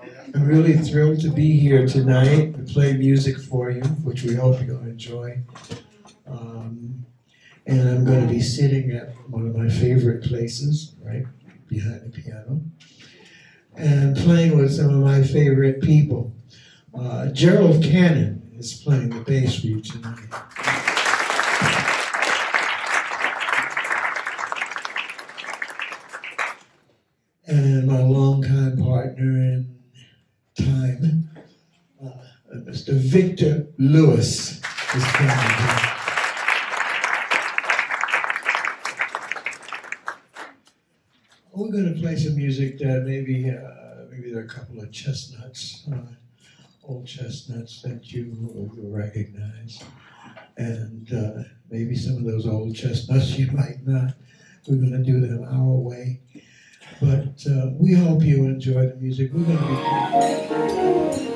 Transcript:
I'm really thrilled to be here tonight to play music for you, which we hope you'll enjoy. And I'm going to be sitting at one of my favorite places, right behind the piano, and playing with some of my favorite people. Gerald Cannon is playing the bass for you tonight. And my longtime partner in time, Mr. Victor Lewis is playing. We're going to play some music that maybe there are a couple of chestnuts, old chestnuts that you recognize, and maybe some of those old chestnuts you might not. We're going to do them our way, but we hope you enjoy the music. We're going to be.